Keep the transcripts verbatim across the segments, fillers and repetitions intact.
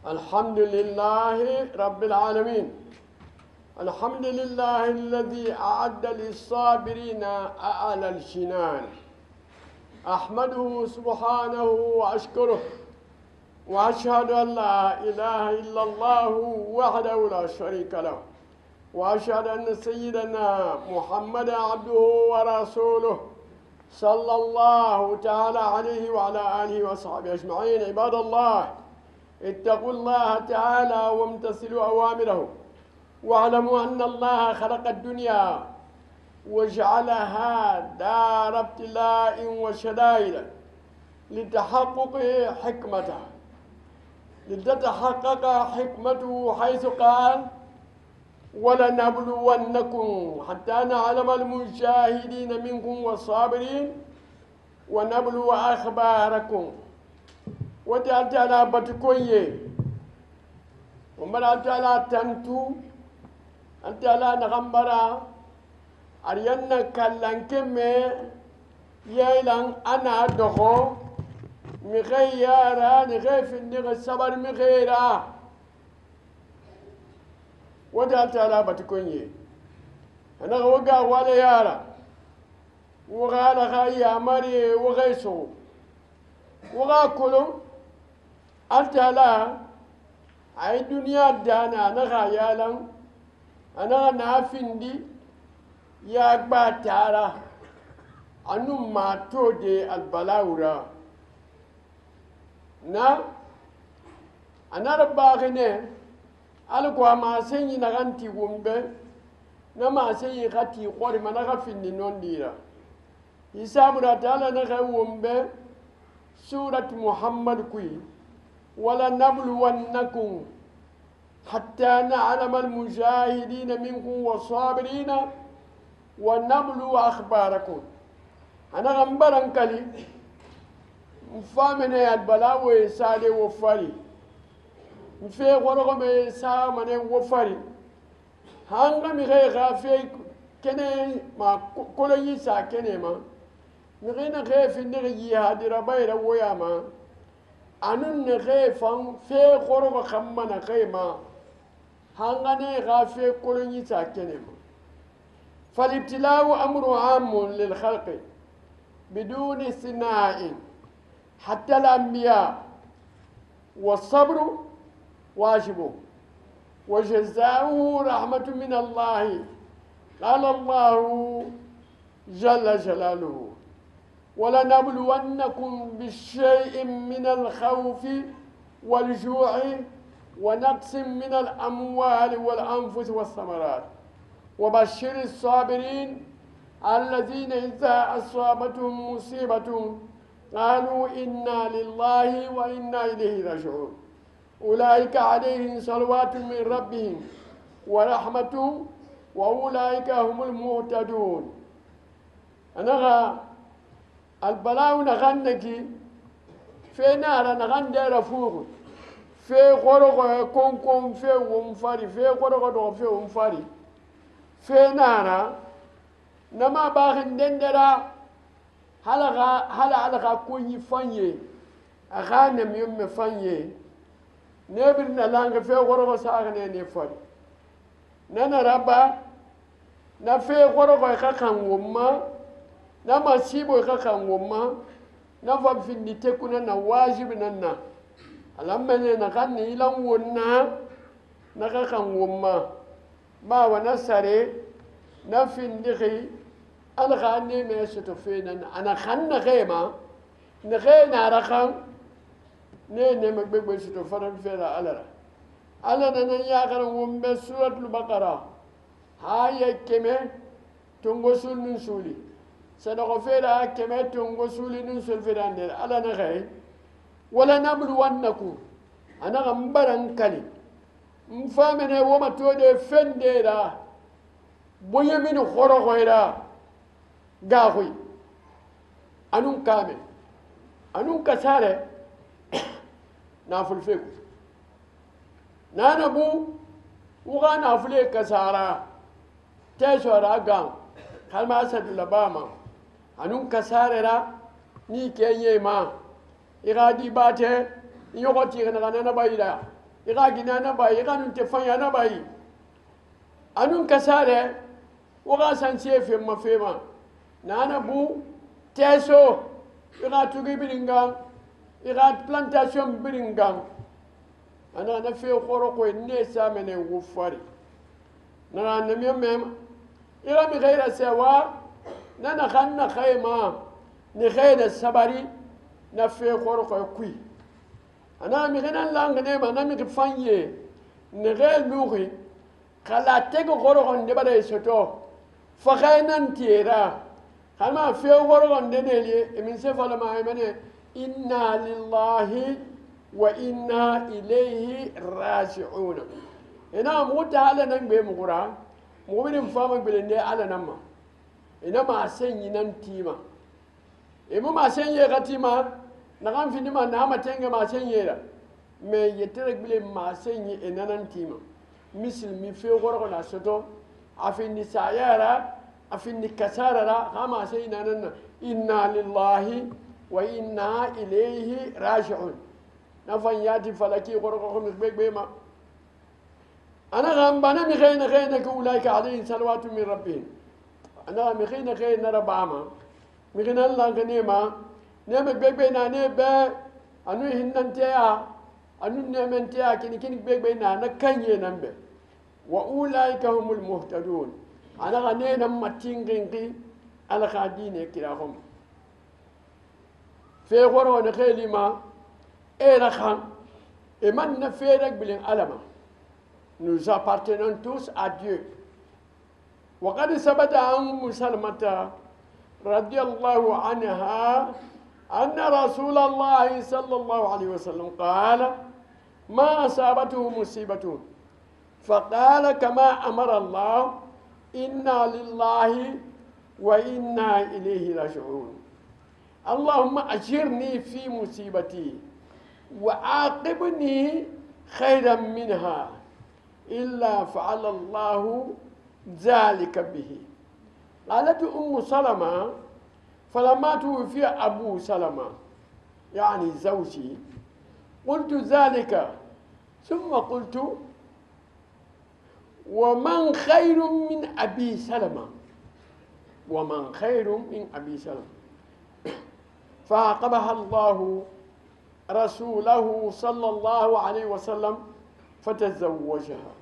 الحمد لله رب العالمين. الحمد لله الذي أعد للصابرين أعلى الشنان. أحمده سبحانه وأشكره وأشهد أن لا إله إلا الله وحده لا شريك له، وأشهد أن سيدنا محمدا عبده ورسوله صلى الله تعالى عليه وعلى آله وصحبه أجمعين. عباد الله، اتقوا الله تعالى وامتثلوا أوامره، واعلموا أن الله خلق الدنيا وجعلها دار ابتلاء وشدائد لتحقق حكمته لتتحقق حكمته حيث قال: ولنبلونكم حتى نعلم المجاهدين منكم والصابرين ونبلو أخباركم. وتعالى على بتكوية ومرأة على تنتو أنت على نغمبرا أرينا كلان كمي يايلان أنا دخو مغيرا نغيف النغ الصبر مغيرا. وتعالى على بتكوية أنا وقع ولا يارا وغالا غايا مري وغيسو وغاكلو أنت لا أي دنيا دانا أنا غايالا أنا نافندي يا باتارا أنو ما تودي البلاورا نا أنا رباغني ألقوا ما سيني نغانتي ومبه نما سيني غاتي قوري ما نغافندي نون ديرا يسامنا تعالى نغا ومبه سورة محمد كوي: ولنبلونكم حتى نعلم المجاهدين منكم والصابرين ونبلو أخباركم. أنا غنبرن كلي مفامنا البلاء ويسالي وفاري مفي غرغم يسامنا وفاري هانغا مغي غافي كني ما كل يسا كني ما مغينا غيف النغي هادي ربايرا وياما أنن نغيفان في غرغ خمنا غيما هانغاني غافي كل يسا كني ما. فالابتلاء أمر عام للخلق بدون استثناء حتى الأنبياء، والصبر واجب وجزاؤه رحمة من الله. قال الله جل جلاله: ولنبلونكم بالشيء من الخوف والجوع ونقص من الأموال والأنفس والثمرات وبشر الصابرين الذين إذا أصابتهم مصيبة قالوا إنا لله وإنا إليه راجعون أولئك عليهم صلوات من ربهم ورحمة وأولئك هم المهتدون. أنا البلاء نغنكي في نار نغن دير فوق في غرغ كون كون في ومفاري في غرغ في ومفاري في نار نما باخن دندرا هلغا هلا هلغا كوني فاني أغانم يوم فاني نبرنا لانغ في غرغ ساغني نفاري نانا ربا نفي غرغ خاكم وما nama sibo kaka ngoma na va finite kuna na wajibi nanna alamene na kanni ilan wonna na kaka ngoma ba wana sare na findiki al khani me suto fena ana khanna khema ne khena rakhan ne ne magbegbe suto faran fera alara ala na ya kan wombe suratul baqara haya keme tongo sunun suli سنغفر كما تنغسول ننسل في الأندر على نغي ولا نبلونكم أنا غمبرن كلي مفامنا وما تودي فنديرا بوي من خورو غيرا غاوي أنون كامل أنون كسارة نافل فيكو نانا بو وغا نافل كسارة تيسورا غام كلمة أسد لباما أنون كسارة ni kenye ma igadi bate yogoti kana kana na bayida iga ginana bayi iga nun tefanya bayi anun kasare waga sanse fe ma fema nana bu teso iga tugi biringa iga plantation biringa ana na fe khoro ko ne samene wufari na na mi mem iga mi ghaira sawa nana khanna khayma ni khayda sabari na fe khoro ko kui ana mi gina langane ma na mi fanye ne gel lugi kala tego khoro ko ne bare soto fa khaynan tira kama fe khoro ko ne ne min se fala ma mane inna lillahi wa inna ilayhi raji'un ina muta ala nan be mu qura mu bin fama bilinde ala nan ma ina ma sanyi nan tima e mu ma sanye gatima na kan fini ma na ma tenge ma sanye da me yetere bile ma sanye ina nan tima misil mi fe goro na soto afini sayara afini kasara ra kama sanye nan inna lillahi wa inna ilayhi raji'un nafan yati falaki goro ko mi be ma أنا غنبنا مخينا خينا كأولئك عليهم صلوات من ربهم أنا مخينا خينا ربعما مخينا الله كنيما نعم بيك بينا نيبا أنو هننتيا أنو نعمنتيا كني كني بيك بينا نكني نمبه وأولئك هم المهتدون أنا غنينا متين قنقي على خادين كراهم في غرو نخيلي ما إيه رخان إمان نفيرك بلين ألمه nous appartenons tous à Dieu. وقد ثبت عن أم سلمة رضي الله عنها أن رسول الله صلى الله عليه وسلم قال ما أصابته مصيبة فقال كما أمر الله إنا لله وإنا إليه راجعون اللهم أجرني في مصيبتي وعاقبني خيرا منها إلا فعل الله ذلك به. قالت أم سلمة فلما توفي أبو سلمة يعني زوجي قلت ذلك ثم قلت ومن خير من أبي سلمة ومن خير من أبي سلمة فعاقبها الله رسوله صلى الله عليه وسلم فتزوجها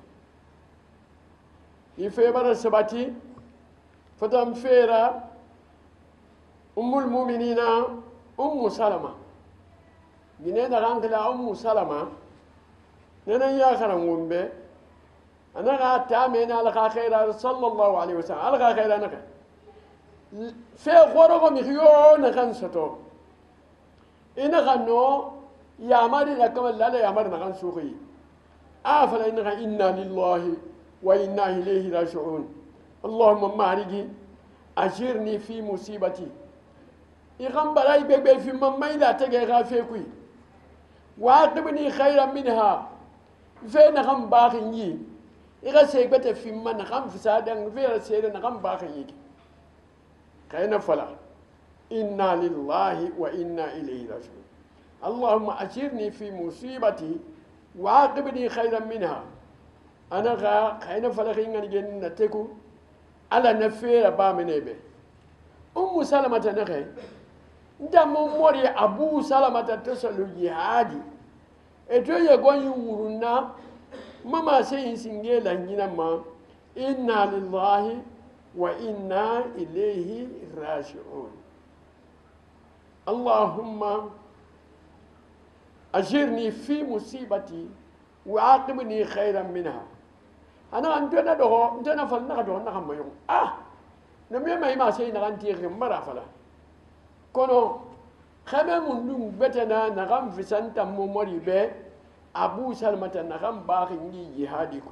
يفيبر السباتي فتنفير أم المؤمنين أم سلمة جنينا غانقلا أم سلمة ننا يا خرم به أنا قاعد تعمين على خير صلى الله عليه وسلم على خير أنا في غرق مخيون خنستو إن غنو يا ماري لكم لا لا يا ماري نغن سوقي أفلا إنها إنا لله وإنا إليه راجعون اللهم مارجي أجرني في مصيبتي إغام براي بيك بي في مما إلا تجي غافيكوي وعاقبني خيرا منها فين غام باخي إغا سيكبت في من غام فسادا فين سيدا غام باخي كينا فلا إنا لله وإنا إليه راجعون اللهم أجرني في مصيبتي وعاقبني خيرا منها أنا غا خينا فلخين جن نتكو على نفير بامني به أم سلمة نخي دام موري أبو سلمة تسلو جهادي إتو يقول يورونا ماما سين سنجيلا نينما إنا لله وإنا إليه راجعون اللهم أجرني في مصيبتي وعاقبني خيرا منها أنا أنتنا ده أنتنا فلنا ده نحن ما يوم آه نمي ما يما شيء نغان تيغ مرة فلا كونو خمم من بتنا نغام في سنتا مموري به أبو سلمة نغام باقي جهادكم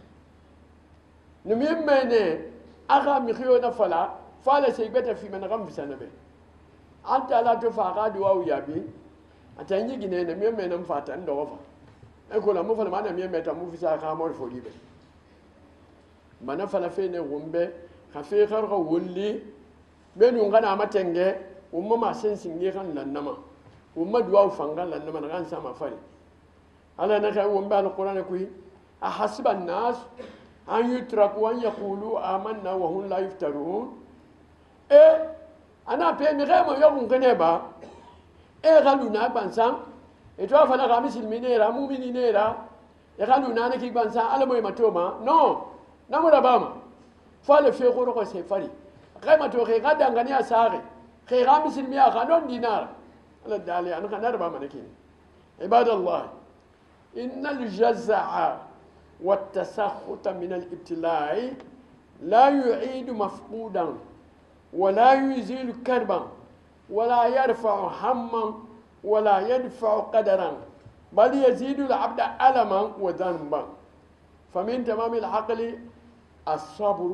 نمي ما نه أغا مخيونا فلا فلا شيء بتا في من نغام في سنة به أنت لا تفاقا دواو يابي أتاني جنيه نمي ما نمفاتن دوفا أقول أمو فلا ما نمي ما تمو في ساعة مور فولي به mana fala fene wumbe khafe kharga wulli benu ngana matenge umma ma sensinge kan lannama umma duwa fanga lannama kan sama fari على نخا ومبان القرآن كوي أحسب الناس أن يتركوا أن يقولوا آمنا وهم لا يفترون إيه أنا بيمي غير ما يوم كنبا إيه قالوا نابانسان إتوا فلا غامس المنيرة مؤمنينيرة يقالوا نانكي بانسان على ما يمتوما نو نمر باما فال في غورو سيفاري غير ما توخي غدا غنيا ساغي خي غامس المياه خانون دينار على الدالي أنا خنار باما نكين عباد الله إن الجزع والتسخط من الابتلاء لا يعيد مفقودا ولا يزيل كربا ولا يرفع هما ولا يدفع قدرا بل يزيد العبد ألما وذنبا فمن تمام العقل الصبر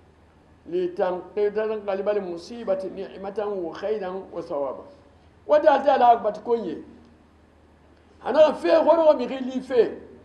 لتنقلب المصيبة نعمة وخيرا وثوابا ودالت على عقبة كوني أنا في غرو مغلي في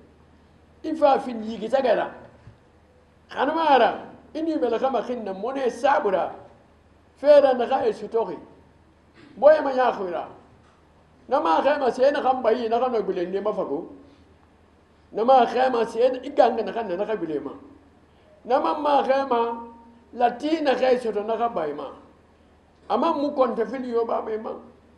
إفا في نيجي تجرا أنا ما أرى إني بلغما خنا مني سابرا فيرا نغاي ستوغي بوي ما ياخيرا نما خيما سينا خم باي نغا نقولين ما فكو نما خيما سينا إيجان نغا نغا بليما نما ما خيما لاتينا خي ستو نغا باي ما أما مو كنت في اليوم ما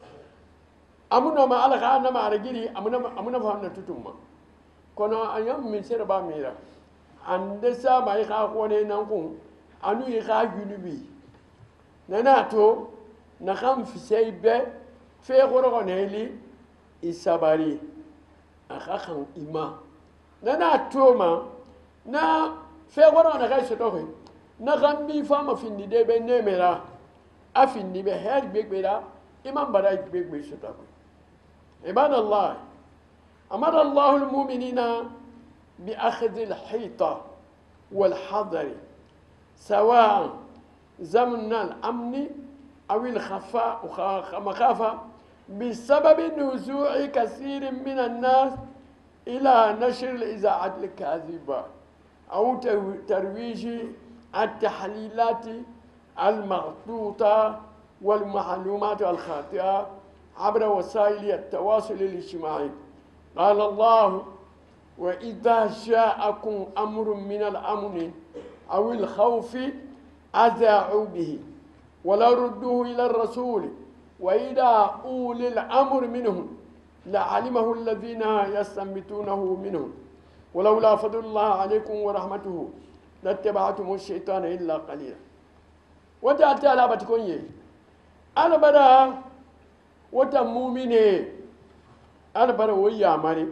أمنا ما على خان ما أرجلي أمنا أمنا فهمنا تتوما كنا أيام من سير باميرا عند سما يخافون ينقون أنو يخاف ينبي نناتو نخم في سيبه في غرقان هلي إساباري أخاكم إما نناتو ما نا في غرقان غير ستوه نخم بيفهم في الندى بنمرة أفني بهر بيك بيرا إمام براي بيك بيشتاكو عباد الله أمر الله المؤمنين بأخذ الحيطة والحذر سواء زمن الأمن أو الخفاء مخافة بسبب نزوع كثير من الناس إلى نشر الإذاعات الكاذبة أو ترويج التحليلات المغلوطة والمعلومات الخاطئة عبر وسائل التواصل الاجتماعي قال الله وإذا جاءكم أمر من الأمن أو الخوف أذاعوا به ولا ردوه إلى الرسول وإذا أولي الأمر منهم لعلمه الذين يستنبطونه منهم ولولا فضل الله عليكم ورحمته لاتبعتم الشيطان إلا قليلا وتأتي على بتكوني أنا بدأ وتمومني أنا بدأ ويا ماري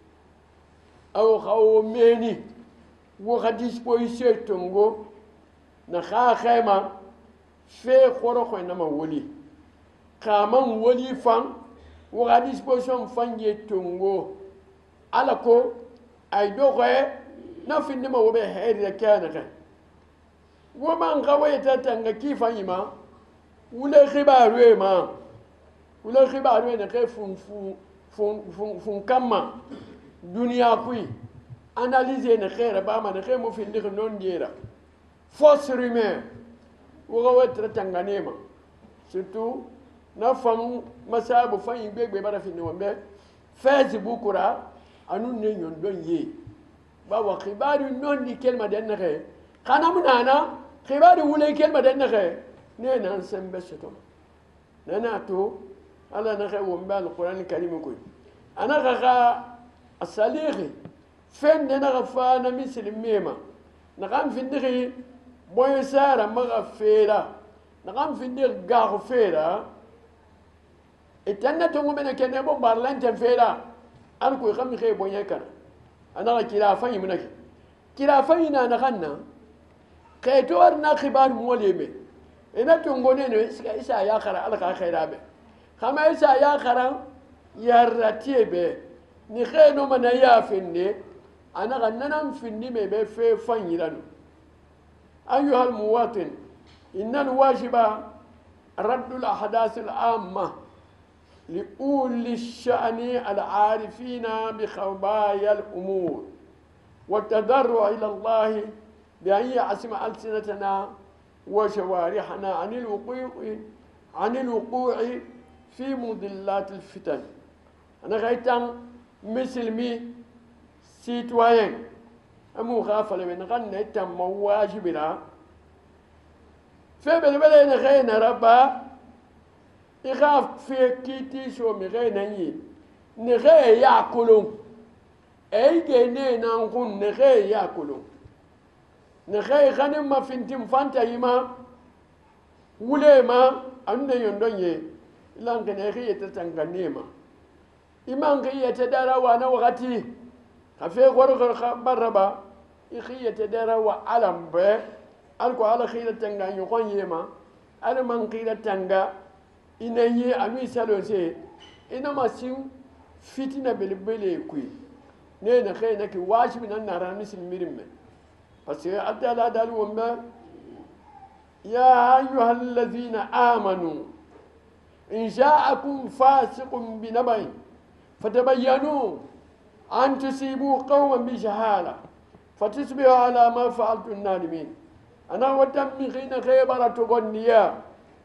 أو خوميني وخديش بويسي تونغو نخا خيما في خورو إنما ولي كمان ولي فان وخديش بويسون فان يتونغو على كو أي دوغي نفي إنما وبي هيري كانغي ومن غويتا تنغ كيف يما ولا خبار ما ولا خبار وين كيف فون فون فون فون كما دنيا كوي analyser نخير باما نخير مو في ندخ نون ديرا فوس ريمي وغوت تنغانيما surtout نفهم مسابو فاين بيك بيبارا في نوامبي فيسبوك را انو نيون دون يي باوا خبار نون دي كلمه دين نخير خانا منانا خبار ولا كلمه دين نخير نينا نسمبستو نناتو على نخير ومبال القران الكريم كوي انا غا الصليغي فين نغفانا مثل ميما نغام في النغي بويسارة مغفيرة نغام في النغي غافيرة اتنا تونغو منا كنبو بارلان تنفيرة أنا كوي خمي خي بويكنا أنا كلافي منك كلافينا نغنى كيتور نخبار موليمي إنا تونغو نينو إسا إسا ياخرا ألقا خيرابي خما إسا ياخرا يارتيبي نخينو من يافني أنا غننا فيني مبي في فنيرانو أيها المواطن إن الواجب رد الأحداث العامة لأولي الشأن العارفين بخبايا الأمور والتضرع إلى الله بأن يعصم ألسنتنا وشوارحنا عن الوقوع عن الوقوع في مضلات الفتن. أنا غيتان مسلمي citoyen amu khafa le ben kan ne tam wajibira fe bele bele ne khayna rabba ikhaf fe kiti so mi khayna yi ne khay yakulu ay gene nan kun ne khay yakulu ne khay khanim ma fintim fanta yima wule ma ande yondonye lan kene khay tatanganema iman khay tadara wa na wakati khafe gor baraba ikhiya tadara wa alam be alko ala khira tanga yokon yema ala man khira tanga inayi ami salose ina masin fitina belbele kui ne na khayna ki wajibi nan nara misil mirimme parce que adala dal wamba ya ayyuhal ladhina amanu in ja'akum fasiqun binabain fatabayyanu an tusibu qawman bi jahala fatusbihu ala ma fa'altum nadimin ana watam mi khina khaybara to gonniya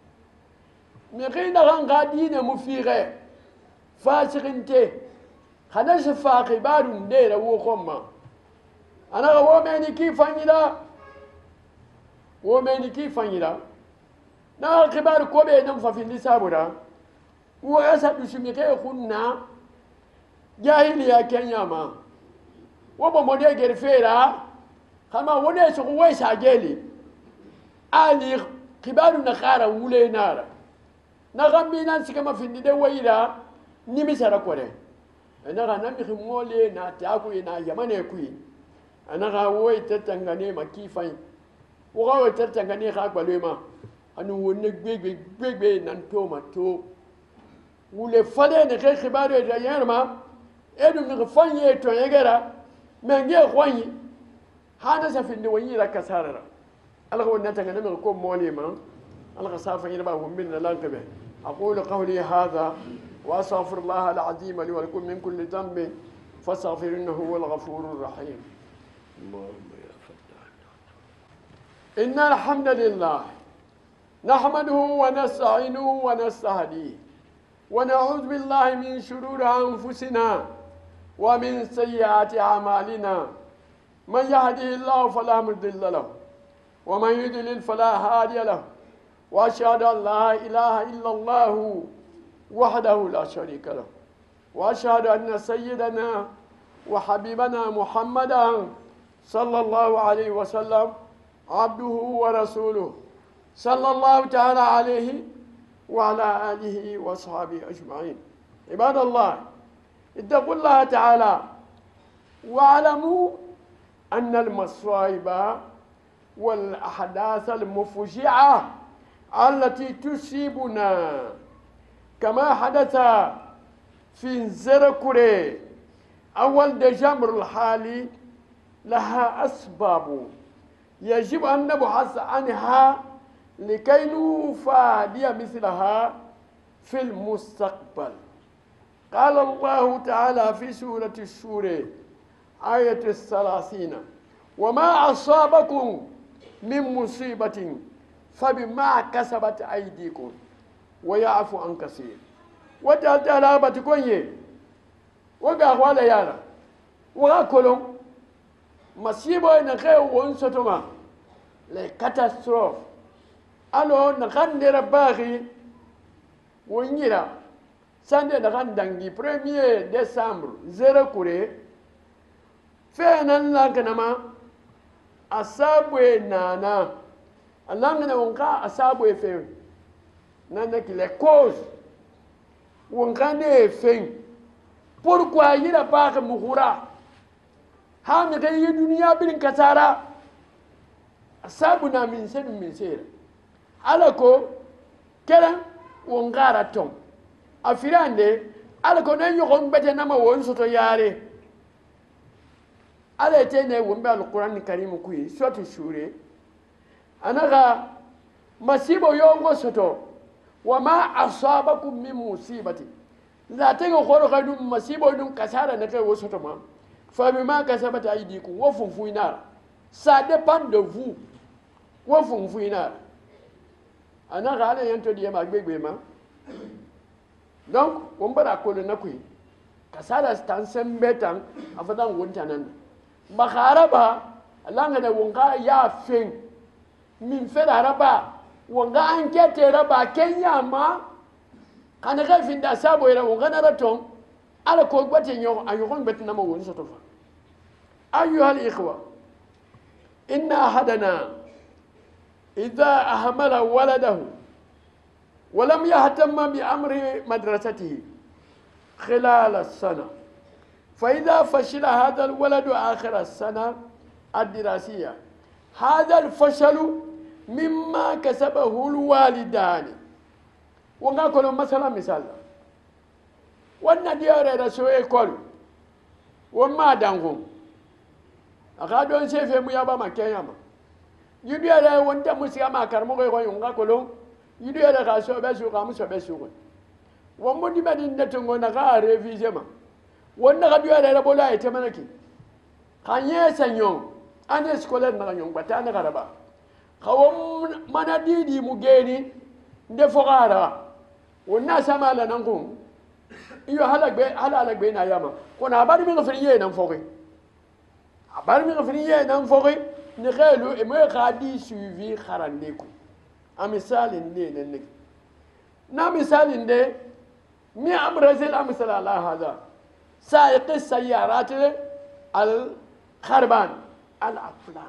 mi khina kan gadina mufire fasiqinte khana shafa khibarun dera wo khomma ana wo meni ki fanyida wo meni ki fanyida na khibar ko be nan fa fi lisabura wo asadu shimi kay khunna jahiliya kenya ma wo bo mode gerfera kama wone so ko way sageli ali khibaru na khara wule nara na gambi nan sikama findi de wayira nimi sara kore ana ga nami khimole na taku ina yamane kui ana ga woy tatangane makifai wo ga woy tatangane kha gbalema anu wonne gbegbe gbegbe nan to ma to wule fale ne ke khibaru de yarma edu mi fanye to yegera menge khwanyi hada sa findi wayira kasarara alga wonna tangane mi ko molema alga safa ina ba hummin lankabe aqulu qawli hadha واستغفر الله العظيم لي ولكم من كل ذنب فاستغفر انه هو الغفور الرحيم. اللهم يا فتاح. ان الحمد لله نحمده ونستعينه ونستهديه ونعوذ بالله من شرور انفسنا ومن سيئات اعمالنا من يهده الله فلا مضل له ومن يضلل فلا هادي له واشهد ان لا اله الا الله وحده لا شريك له واشهد ان سيدنا وحبيبنا محمدا صلى الله عليه وسلم عبده ورسوله صلى الله تعالى عليه وعلى اله واصحابه اجمعين. عباد الله اتقوا الله تعالى واعلموا ان المصائب والاحداث المفجعه التي تصيبنا كما حدث في زركوري أول دجامر الحالي لها أسباب يجب أن نبحث عنها لكي نفادي مثلها في المستقبل. قال الله تعالى في سورة الشورى آية الثلاثين وما أصابكم من مصيبة فبما كسبت أيديكم ويعفو عن كثير. وتعالى بتكوني وقع ولا يانا وقولهم مصيبة نخيل ونسوتما لكاتاستروف ألو نخندر باغي ونيرا سند نخندنجي premier décembre zéro كوري فينا لكنما أصابwe نانا ألانغنا ونكا أصابwe فيه nana qui les causes ou en grande fin pourquoi il a pas muhura ha me kay dunia bin kasara asabuna min sen min sera alako kala won gara tom afirande alako ne yogon bete nama won soto yare ala tene won be alquran karim kuyi soto shure anaga masibo yongo soto وما أصابكم من مصيبة لا تقولوا خير مصيبة دون كسارة نكى وسطما فبما كسبت أيديكم وفنفوينا ça dépend de vous وفنفوينا أنا غالي ينتو دي ما بيجي ما donc on va raconter nakui kasara stan sembetan afadan wontanan bakharaba langa da wonga ya fen min fera raba wonga ankete raba kenya ma kana ga finda sabo ira wonga na raton ala ko gbate nyo ayugon betna mo won sotofa ayyuha al ikhwa inna ahadana idha ahmala waladahu ولم يهتم بأمر مدرسته خلال السنة فإذا فشل هذا الولد آخر السنة الدراسية هذا الفشل مما كسبه الوالدان ونقول مثلا مثال والنديار رسول يقول وما دانهم أخذون سيف ميابا ما كياما يديار وانت مسيما كرمو يقول ونقول يديار رسول بسوق أمس بسوق ومن يبدين نتونغ نغا ريفيزما ونغا ديار ربولا يتمنكي خانيه سنيون أنا سكولر نغا يون بتانا غربا خاوم مانا ديدي مجيني ndefogara wonna sama la nangum iyo halak be halak be na yama kona habari mi ngafriye nan fogi habari mi ngafriye nan fogi ni khelu e mo khadi suivi kharande ko a misali ne ne ne na misali ne mi amrazil amsal ala hada سائق السيارات الخربان العفلان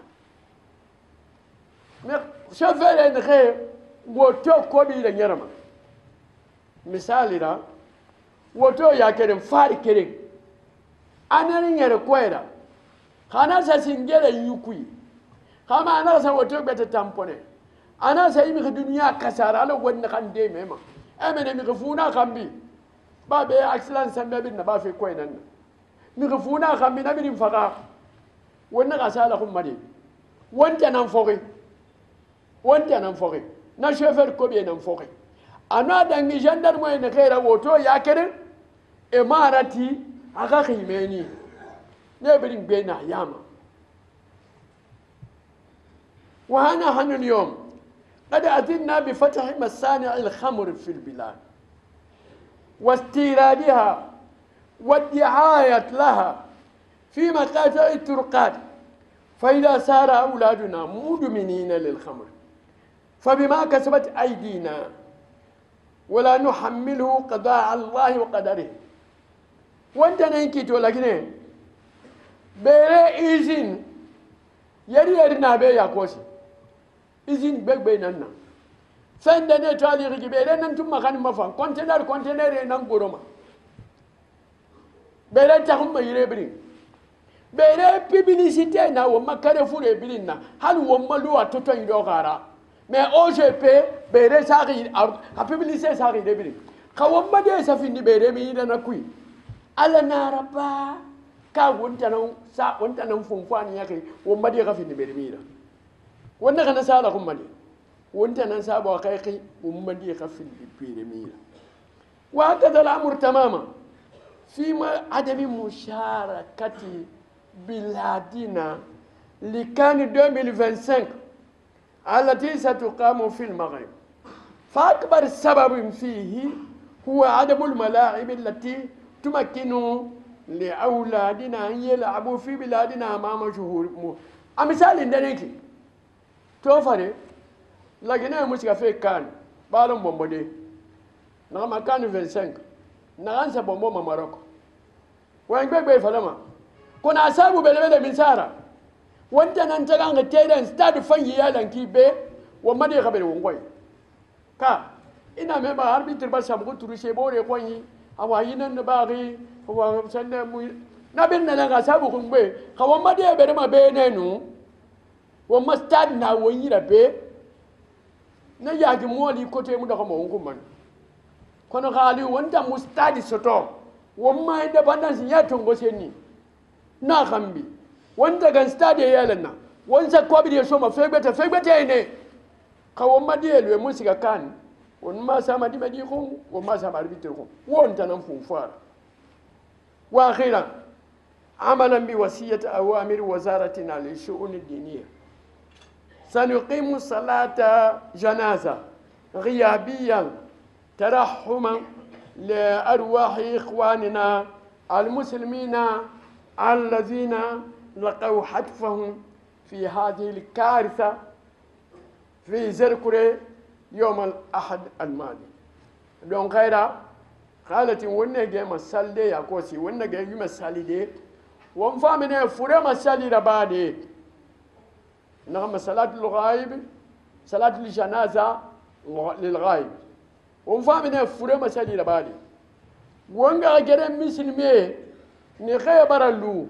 شوفر ان خير وتو كوبي لنيرما مثالي را وتو يا كريم فاري كريم انا نير كويرا خانا ساسينجل يوكوي خما انا سا وتو بيت تامبوني انا سا يمي الدنيا كسار على ون خان دي ميما امني مي خفونا خامبي بابي اكسلان سامبي نبا في كوينان مي خفونا خامبي نبي فقا ون غسالهم مدي وانت نانفوغي وانت نانفوغي na chauffeur ko be nan fokai ana dangi gendarme ne khaira woto ya kere e marati aka khimeni ne birin be na yama wa hana hanun yawm qad atinna bi fath masani' al-khamr fi al-bilad واستيرادها والدعاية لها في مقاطع الطرقات فإذا صار أولادنا مدمنين للخمر فبما كسبت أيدينا ولا نحمله قضاء الله وقدره وانت ننكت ولكن بيري إذن يري يرنا بي يا كوسي إذن بيك بيننا فندنا تالي غيكي بيري ننتم مخان مفان كونتينر كونتينر ننقرما بيري تخم يري برين بيري بيبينيسيتي نا وما كارفور يبرين نا هل وما لوا تتوين يدو غارا mais O G P bere sari a publicité sari debiri kawamba de sa findi bere mi dana kui ala naraba ka wonta non sa wonta non funfani yake wamba de ka findi bere mi da wonna kana sala kuma de wonta nan sabo kai kai wamba de ka findi bere mi da wa kadha al-amr tamama فيما عدم مشاركة بلادنا لكان ألفين وخمسة التي ستقام في المغرب فأكبر سبب فيه هو عدم الملاعب التي تمكن لأولادنا أن يلعبوا في بلادنا أمام جمهور مثال دنيكي توفري لكن مش في كان بالهم بومبودي نعم كان خمسة وعشرين نعم سبومبو ماروكو وين بيك بي فلما كنا أسابو بلبدا من سارة وانت ننتقى تيران ستاد فني يالان كي بي وما دي خبر ونقوي كا إنا مبا هربي تربا سامغو تروشي بوري قوي أو هينا نباغي هو سنة موي نبينا نغا سابو كن بي خوا ما دي برما بي نينو وما ستاد نا وينيرا بي نياجي مولي كوتي مدخا مونكو من كنا غالي وانت مستادي سطو وما independence ya tongo seni na kambi wanda gan stade yalana wanda kwabiri so ma fegbeta fegbeta ine kawo madiye lwe musika kan on ma sama di madi ko on ma sama arbitr ko wonta nan funfara wa akhiran amalan bi wasiyati awamir wazaratina li shu'un ad-diniyya sanuqimu salata janaza ghiyabiyan ترحما لأرواح إخواننا المسلمين الذين لقوا حتفهم في هذه الكارثة في زركري يوم الأحد الماضي. دون غيرها قالت ونجي مسال دي يا كوسي ونجي مسال دي ومفامنا فرا مسال ربادي نعم صلاة الغائب صلاة الجنازة للغائب ومفامنا فرا مسال ربادي وانغا جرم مسلمي نخي برالو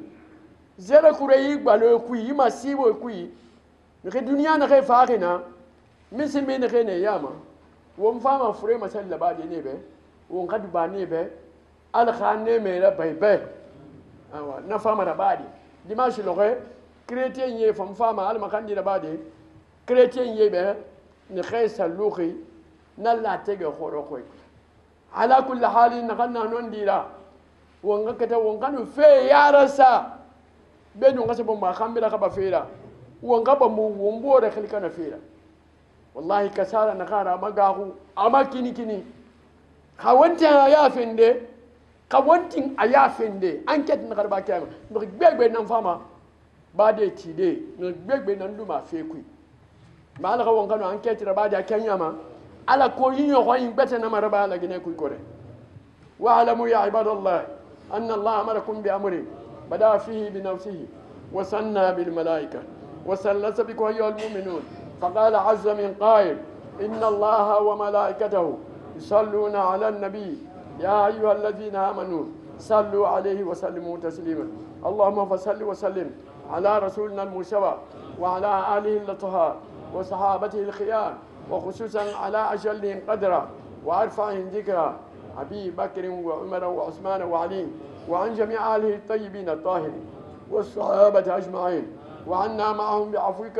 زركري يقبلوا كوي مسيبو كوي نخي دنيا نخي فاقنا مسلمي نخي نياما ومفاما فرا مسال ربادي نيبه وقد باني به الخانه ميرا باي باي اوا نفهم ربادي ديماش لوغي كريتين يي فم فاما على مكان دي ربادي كريتين يي به نخيس اللوخي نلا تيغي خورو خوي على كل حال نغنا نون ديرا وانغكتا وانغانو في يا رسا بينو غسبو ما خامبلا خبا فيرا وانغبا مو ومبو رخلكنا فيرا والله كسارة نخارا مغاهو اما كيني كيني kawantin aya fende kawantin aya fende enquête na garba kama no gbegbe nan fama ba de tide no gbegbe nan duma fe kui mala ka won kanu enquête ra ba da kenya ma ala ko yinyo ko yin bete na maraba la gine kui kore wa alamu ya ibadallah anna allah amarakum bi amri bada fihi bi nafsihi wa sanna bil malaika wa sallasa bikum ayyuhal mu'minun faqala azza min qail inna allaha wa malaikatahu يصلون على النبي يا أيها الذين آمنوا صلوا عليه وسلموا تسليما اللهم فصل وسلم على رسولنا المرسل وعلى آله الأطهار وصحابته الخيار وخصوصا على أجلهم قدرا وأرفعهم ذكرا أبي بكر وعمر وعثمان وعلي وعن جميع آله الطيبين الطاهرين والصحابة أجمعين وعنا معهم بعفوك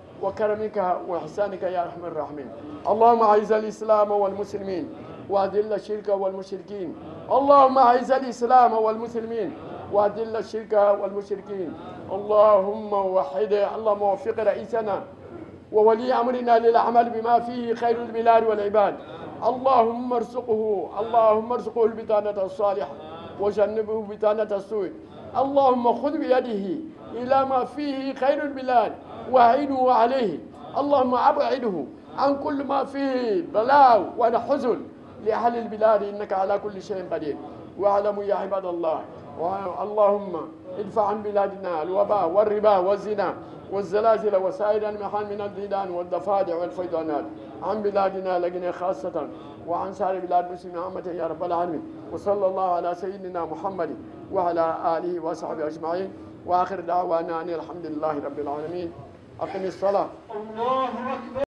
وكرمك وإحسانك يا أرحم الراحمين. اللهم أعز الإسلام والمسلمين وأذل الشرك والمشركين. اللهم أعز الإسلام والمسلمين وأذل الشرك والمشركين. اللهم وحد اللهم وفق رئيسنا وولي أمرنا للعمل بما فيه خير البلاد والعباد. اللهم ارزقه اللهم ارزقه البطانة الصالحة وجنبه بطانة السوء. اللهم خذ بيده إلى ما فيه خير البلاد وعينه عليه. اللهم أبعده عن كل ما فيه بلاء وحزن لأهل البلاد إنك على كل شيء قدير. واعلموا يا عباد الله اللهم ادفع عن بلادنا الوباء والربا والزنا والزلازل وسائر المحن من الديدان والضفادع والفيضانات عن بلادنا لجنة خاصة وعن سائر بلاد المسلمين عامة يا رب العالمين. وصلى الله على سيدنا محمد وعلى آله وصحبه أجمعين وآخر دعوانا أن الحمد لله رب العالمين. أقم الصلاة. الله أكبر.